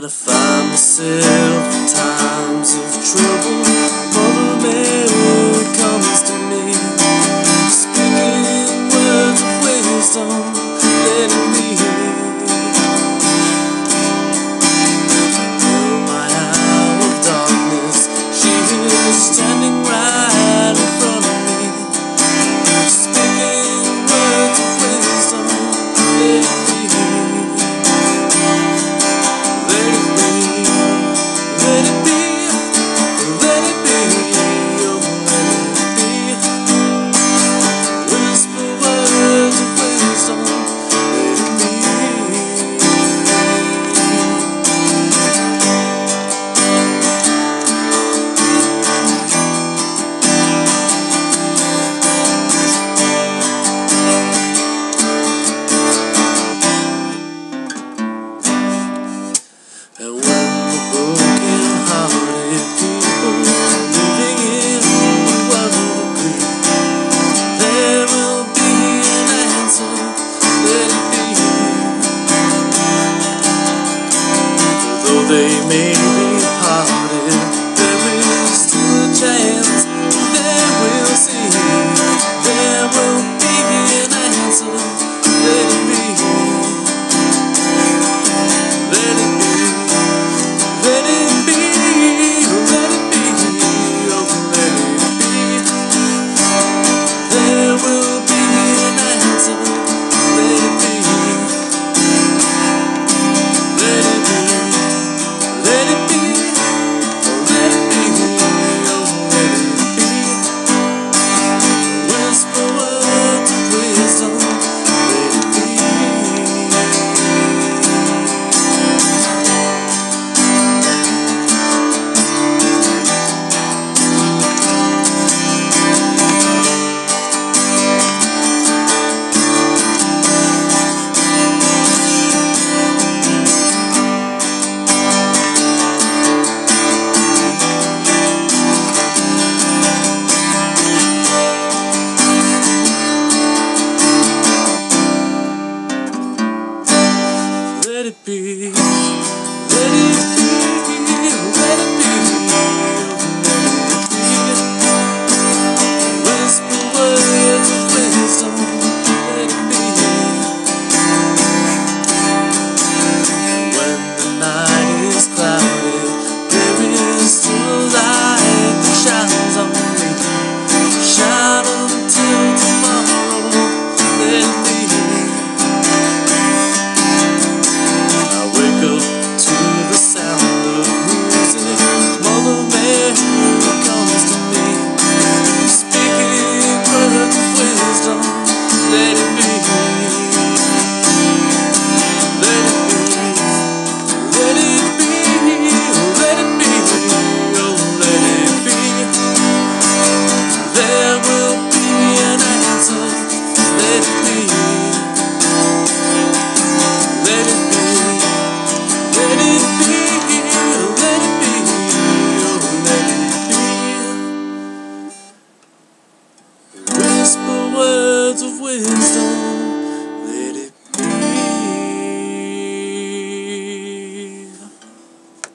I find myself in times of trouble, Mother Mary comes to me, speaking words of wisdom, letting me through my hour of darkness. She is standing right in front of me, speaking words of wisdom, letting me they may be parted, there is still a chance they will see. There will be an answer. Let it be. Let it be. Let it be. Let it be. Oh, let it be. There will be an answer. Let it be. Let it be. Let it be, let it be, oh let it be. Whisper words of wisdom, let it be. Let it be, let it be, let it be.